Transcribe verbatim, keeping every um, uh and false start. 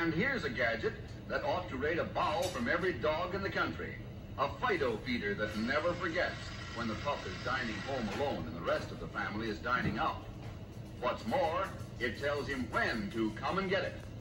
And here's a gadget that ought to rate a bow from every dog in the country. A Fido feeder that never forgets when the pup is dining home alone and the rest of the family is dining out. What's more, it tells him when to come and get it.